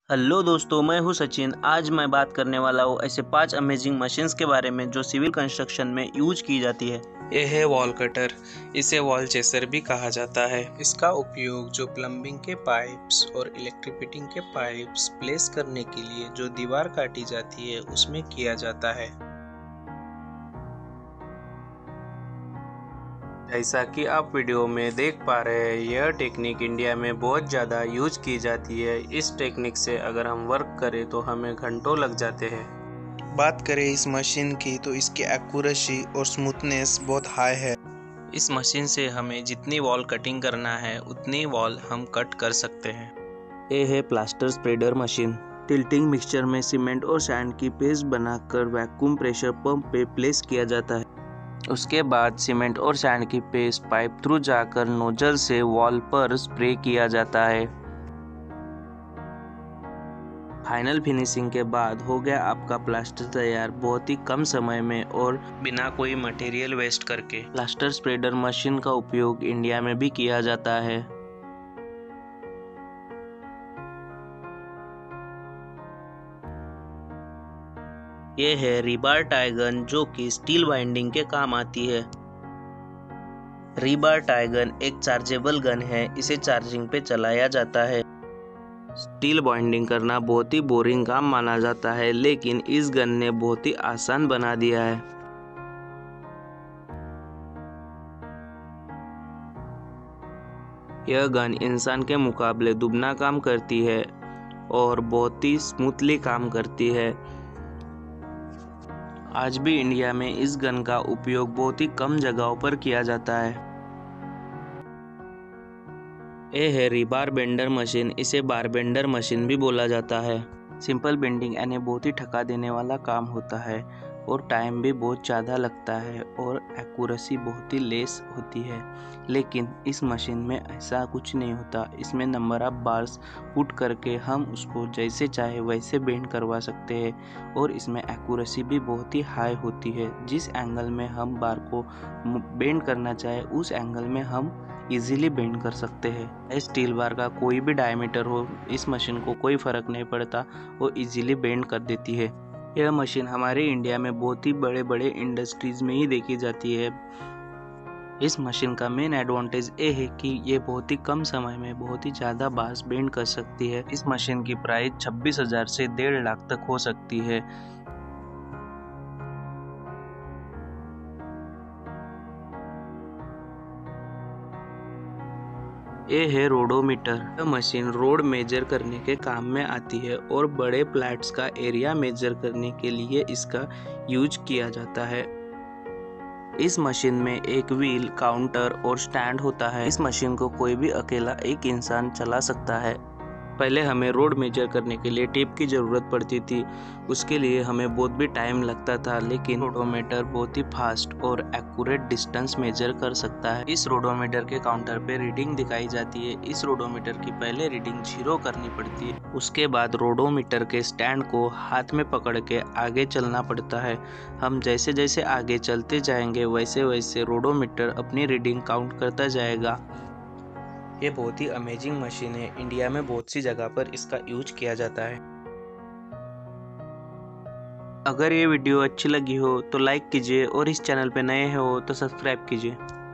Hello दोस्तों, मैं हूं सचिन। आज मैं बात करने वाला हूं ऐसे 5 अमेजिंग मशीन्स के बारे में जो सिविल कंस्ट्रक्शन में यूज की जाती है। ये है वॉल कटर। इसे वॉल चेसर भी कहा जाता है। इसका उपयोग जो प्लम्बिंग के पाइप्स और इलेक्ट्रिक फिटिंग के पाइप्स प्लेस करने के लिए जो दीवार काटी जाती है उसमें किया जाता है। जैसा कि आप वीडियो में देख पा रहे हैं, यह टेक्निक इंडिया में बहुत ज़्यादा यूज की जाती है। इस टेक्निक से अगर हम वर्क करें तो हमें घंटों लग जाते हैं। बात करें इस मशीन की तो इसकी एक्यूरेसी और स्मूथनेस बहुत हाई है। इस मशीन से हमें जितनी वॉल कटिंग करना है उतनी वॉल हम कट कर सकते हैं। ये है plaster spreader machine. Tilting mixture में सीमेंट और सैंड की पेस्ट बनाकर वैक्यूम प्रेशर पंप पे प्लेस किया जाता है। उसके बाद सीमेंट और सैंड की पेस्ट पाइप थ्रू जाकर नोजल से वॉल पर स्प्रे किया जाता है। फाइनल फिनिशिंग के बाद हो गया आपका प्लास्टर तैयार, बहुत ही कम समय में और बिना कोई मटेरियल वेस्ट करके। प्लास्टर स्प्रेडर मशीन का उपयोग इंडिया में भी किया जाता है। ये है रीबार टाई गन जो कि स्टील बाइंडिंग के काम आती है। रीबार टाई गन एक चार्जेबल गन है, इसे चार्जिंग पे चलाया जाता है। स्टील बाइंडिंग करना बहुत ही बोरिंग काम माना जाता है, लेकिन इस गन ने बहुत ही आसान बना दिया है। यह गन इंसान के मुकाबले दुगना काम करती है और बहुत ही स्मूथली काम करती है। आज भी इंडिया में इस गन का उपयोग बहुत ही कम जगहों पर किया जाता है। ये है रीबार बेंडर मशीन। इसे बार बेंडर मशीन भी बोला जाता है। सिंपल बेंडिंग यानी बहुत ही थका देने वाला काम होता है और टाइम भी बहुत ज़्यादा लगता है और एक्यूरेसी बहुत ही लेस होती है, लेकिन इस मशीन में ऐसा कुछ नहीं होता। इसमें नंबर ऑफ बार्स पुट करके हम उसको जैसे चाहे वैसे बेंड करवा सकते हैं और इसमें एक्यूरेसी भी बहुत ही हाई होती है। जिस एंगल में हम बार को बेंड करना चाहे उस एंगल में हम इजीली बेंड कर सकते हैं। स्टील बार का कोई भी डायमीटर हो, इस मशीन को कोई फर्क नहीं पड़ता, वो इजीली बेंड कर देती है। यह मशीन हमारे इंडिया में बहुत ही बड़े बड़े इंडस्ट्रीज में ही देखी जाती है। इस मशीन का मेन एडवांटेज ये है कि ये बहुत ही कम समय में बहुत ही ज़्यादा बार्स बेंड कर सकती है। इस मशीन की प्राइस 26,000 से 1.5 लाख तक हो सकती है। ये है रोडोमीटर। यह मशीन रोड मेजर करने के काम में आती है और बड़े प्लॉट्स का एरिया मेजर करने के लिए इसका यूज किया जाता है। इस मशीन में एक व्हील, काउंटर और स्टैंड होता है। इस मशीन को कोई भी अकेला एक इंसान चला सकता है। पहले हमें रोड मेजर करने के लिए टेप की ज़रूरत पड़ती थी, उसके लिए हमें बहुत भी टाइम लगता था, लेकिन रोडोमीटर बहुत ही फास्ट और एक्यूरेट डिस्टेंस मेजर कर सकता है। इस रोडोमीटर के काउंटर पे रीडिंग दिखाई जाती है। इस रोडोमीटर की पहले रीडिंग 0 करनी पड़ती है, उसके बाद रोडोमीटर के स्टैंड को हाथ में पकड़ के आगे चलना पड़ता है। हम जैसे जैसे आगे चलते जाएंगे वैसे वैसे रोडोमीटर अपनी रीडिंग काउंट करता जाएगा। ये बहुत ही अमेजिंग मशीन है। इंडिया में बहुत सी जगह पर इसका यूज किया जाता है। अगर ये वीडियो अच्छी लगी हो तो लाइक कीजिए और इस चैनल पे नए हो तो सब्सक्राइब कीजिए।